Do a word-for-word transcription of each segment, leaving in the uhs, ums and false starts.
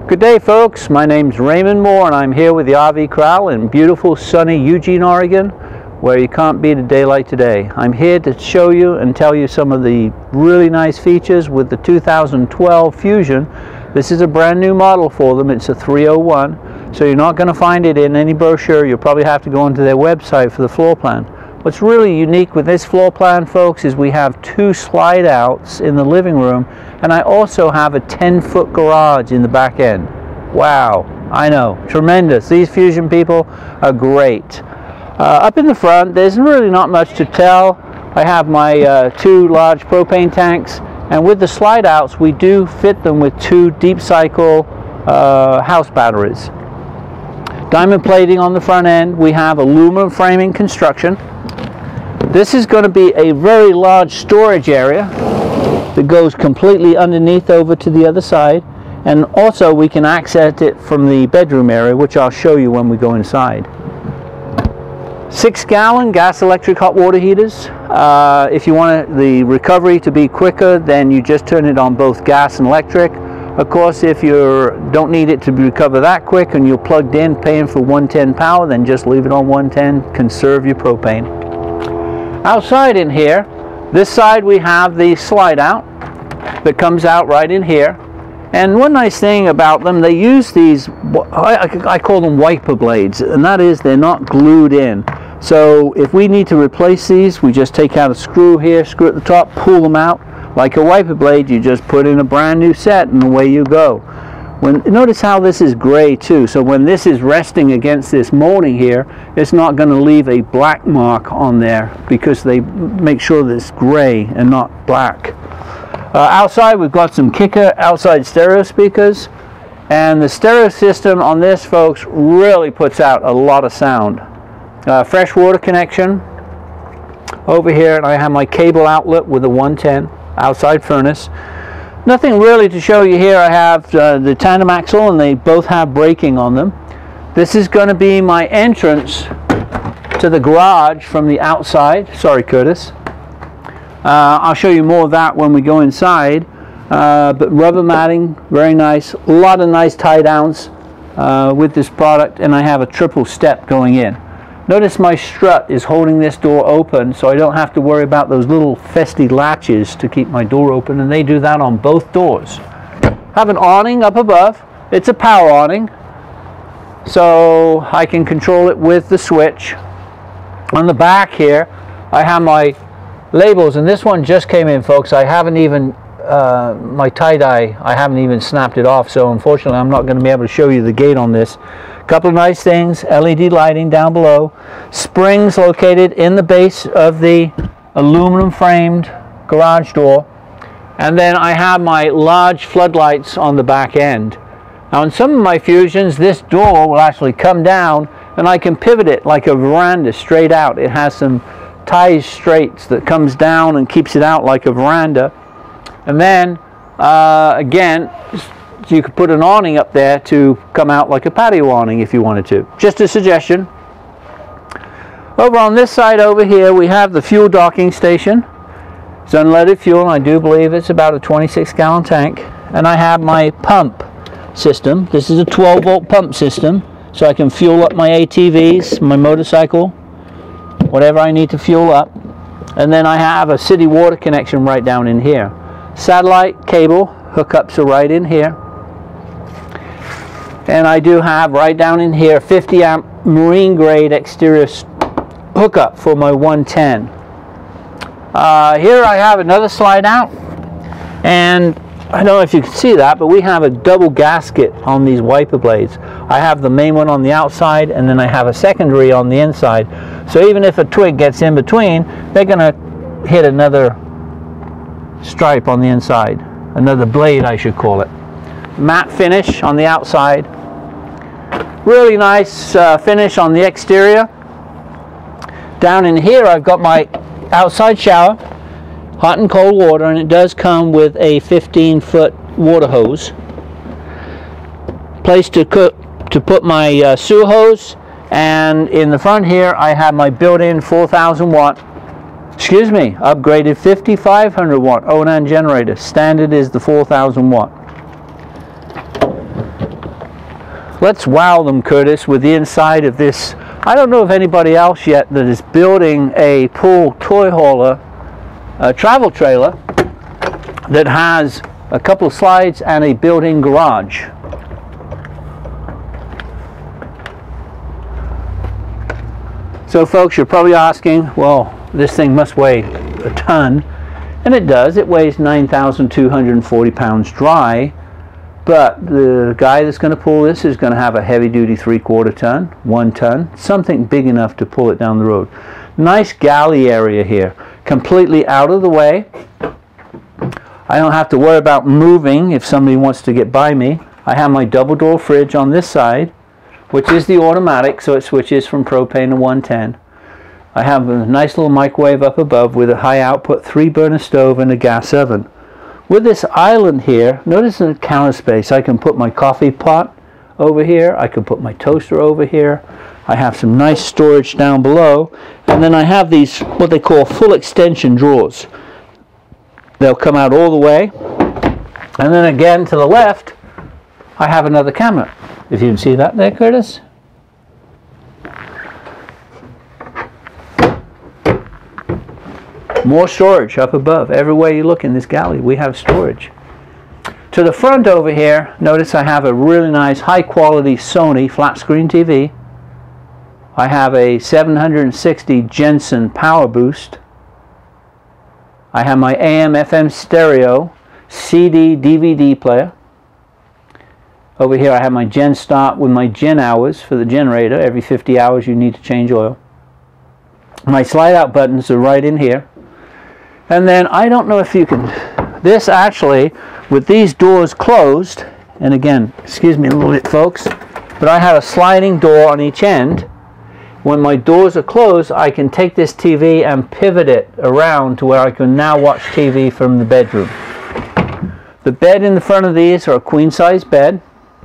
Good day, folks. My name's Raymond Moore and I'm here with the R V Corral in beautiful sunny Eugene, Oregon, where you can't beat a day like today. I'm here to show you and tell you some of the really nice features with the two thousand twelve Fusion. This is a brand new model for them. It's a three oh one, so you're not going to find it in any brochure. You'll probably have to go onto their website for the floor plan. What's really unique with this floor plan, folks, is we have two slide outs in the living room, and I also have a ten foot garage in the back end. Wow, I know, tremendous. These Fusion people are great. Uh, up in the front, there's really not much to tell. I have my uh, two large propane tanks, and with the slide outs, we do fit them with two deep cycle uh, house batteries. Diamond plating on the front end. We have aluminum framing construction. This is going to be a very large storage area that goes completely underneath over to the other side, and also we can access it from the bedroom area, which I'll show you when we go inside. Six gallon gas electric hot water heaters. Uh, if you want the recovery to be quicker, then you just turn it on both gas and electric. Of course, if you don't need it to recover that quick and you're plugged in paying for one ten power, then just leave it on one ten, conserve your propane. Outside in here, this side we have the slide out that comes out right in here. And one nice thing about them, they use these, I, I call them wiper blades, and that is they're not glued in. So if we need to replace these, we just take out a screw here, screw at the top, pull them out. Like a wiper blade, you just put in a brand new set and away you go. When, notice how this is gray too, so when this is resting against this molding here, it's not going to leave a black mark on there because they make sure that it's gray and not black. Uh, outside we've got some Kicker outside stereo speakers, and the stereo system on this, folks, really puts out a lot of sound. Uh, fresh water connection over here, and I have my cable outlet with a one ten outside furnace. Nothing really to show you here. I have uh, the tandem axle, and they both have braking on them. This is going to be my entrance to the garage from the outside. Sorry, Curtis. Uh, I'll show you more of that when we go inside. Uh, but rubber matting, very nice. A lot of nice tie downs uh, with this product, and I have a triple step going in. Notice my strut is holding this door open, so I don't have to worry about those little festy latches to keep my door open, and they do that on both doors. Have an awning up above. It's a power awning, so I can control it with the switch. On the back here, I have my labels, and this one just came in, folks. I haven't even, uh, my tie-dye, I haven't even snapped it off, so unfortunately I'm not going to be able to show you the gate on this. Couple of nice things, L E D lighting down below, springs located in the base of the aluminum framed garage door, and then I have my large floodlights on the back end. Now in some of my Fusions, this door will actually come down and I can pivot it like a veranda straight out. It has some ties straights that comes down and keeps it out like a veranda, and then uh, again you could put an awning up there to come out like a patio awning if you wanted to. Just a suggestion. Over on this side over here we have the fuel docking station. It's unleaded fuel, and I do believe it's about a twenty-six gallon tank. And I have my pump system. This is a twelve volt pump system, so I can fuel up my A T Vs, my motorcycle, whatever I need to fuel up. And then I have a city water connection right down in here. Satellite cable hookups are right in here. And I do have right down in here fifty amp marine grade exterior hookup for my one ten. Uh, here I have another slide out, and I don't know if you can see that, but we have a double gasket on these wiper blades. I have the main one on the outside, and then I have a secondary on the inside. So even if a twig gets in between, they're going to hit another stripe on the inside, another blade I should call it. Matte finish on the outside. Really nice uh, finish on the exterior. Down in here I've got my outside shower, hot and cold water, and it does come with a fifteen foot water hose. Place to, cook, to put my uh, sewer hose, and in the front here I have my built-in four thousand watt, excuse me, upgraded fifty-five hundred watt Onan generator. Standard is the four thousand watt. let's wow them, Curtis, with the inside of this. I don't know of anybody else yet that is building a pool toy hauler, a travel trailer, that has a couple of slides and a built-in garage. So folks, you're probably asking, well, this thing must weigh a ton. And it does. It weighs nine thousand two hundred forty pounds dry. But the guy that's going to pull this is going to have a heavy-duty three-quarter ton, one ton, something big enough to pull it down the road. Nice galley area here, completely out of the way. I don't have to worry about moving if somebody wants to get by me. I have my double-door fridge on this side, which is the automatic, so it switches from propane to one ten. I have a nice little microwave up above with a high-output three-burner stove and a gas oven. With this island here, notice in the counter space, I can put my coffee pot over here. I can put my toaster over here. I have some nice storage down below. And then I have these, what they call full extension drawers. They'll come out all the way. And then again to the left, I have another camera. If you can see that there, Curtis. More storage up above. Everywhere you look in this galley, we have storage. To the front over here, notice I have a really nice high quality Sony flat screen T V. I have a seven hundred sixty Jensen Power Boost. I have my A M F M stereo, C D D V D player. Over here I have my gen start with my gen hours for the generator. Every fifty hours you need to change oil. My slide out buttons are right in here. And then I don't know if you can, this actually, with these doors closed, and again, excuse me a little bit folks, but I have a sliding door on each end. When my doors are closed, I can take this T V and pivot it around to where I can now watch T V from the bedroom. The bed in the front of these are a queen size bed.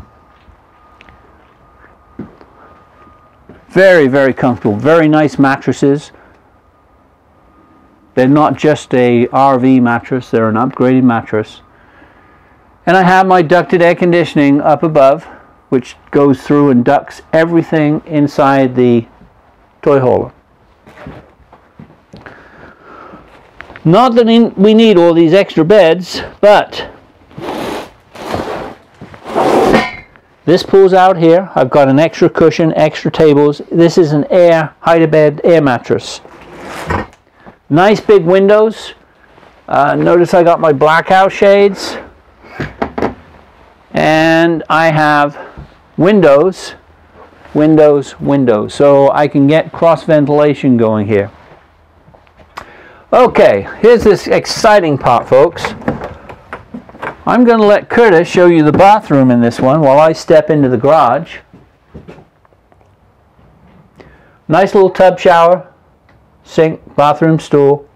Very, very comfortable, very nice mattresses. They're not just a R V mattress, they're an upgraded mattress. And I have my ducted air conditioning up above, which goes through and ducts everything inside the toy hauler. Not that we need all these extra beds, but this pulls out here. I've got an extra cushion, extra tables. This is an air, hide-a-bed air mattress. Nice big windows. Uh, notice I got my blackout shades. And I have windows, windows, windows. So I can get cross ventilation going here. Okay, here's this exciting part, folks. I'm going to let Curtis show you the bathroom in this one while I step into the garage. Nice little tub shower, sink, bathroom stool.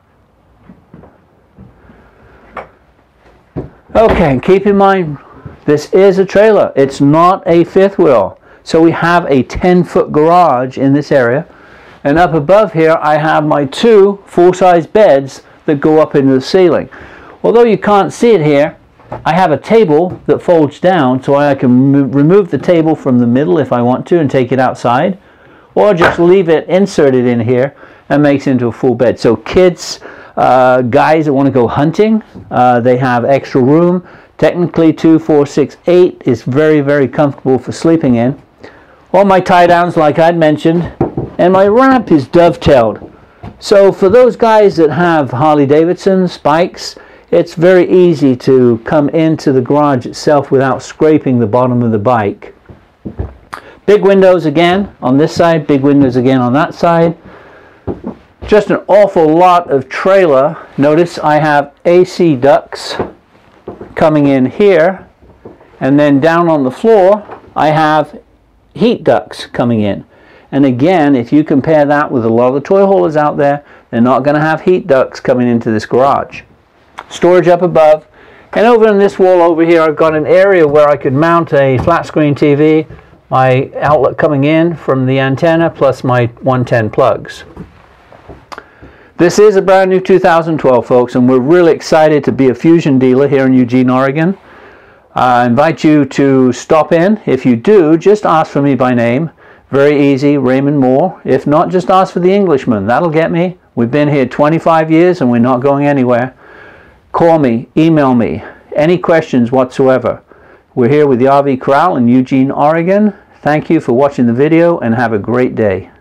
Okay, and keep in mind, this is a trailer. It's not a fifth wheel. So we have a ten foot garage in this area. And up above here, I have my two full-size beds that go up into the ceiling. Although you can't see it here, I have a table that folds down so I can remove the table from the middle if I want to and take it outside, or just leave it inserted in here and makes it into a full bed. So kids, uh, guys that want to go hunting, uh, they have extra room. Technically two, four, six, eight is very, very comfortable for sleeping in. All my tie downs like I'd mentioned, and my ramp is dovetailed. So for those guys that have Harley Davidsons, bikes, it's very easy to come into the garage itself without scraping the bottom of the bike. Big windows again on this side, big windows again on that side. Just an awful lot of trailer. Notice I have A C ducts coming in here, and then down on the floor I have heat ducts coming in. And again, if you compare that with a lot of the toy haulers out there, they're not going to have heat ducts coming into this garage. Storage up above, and over in this wall over here I've got an area where I could mount a flat screen T V, my outlet coming in from the antenna plus my one ten plugs. This is a brand new two thousand twelve, folks, and we're really excited to be a Fusion dealer here in Eugene, Oregon. I invite you to stop in. If you do, just ask for me by name. Very easy, Raymond Moore. If not, just ask for the Englishman. That'll get me. We've been here twenty-five years and we're not going anywhere. Call me, email me, any questions whatsoever. We're here with the R V Corral in Eugene, Oregon. Thank you for watching the video and have a great day.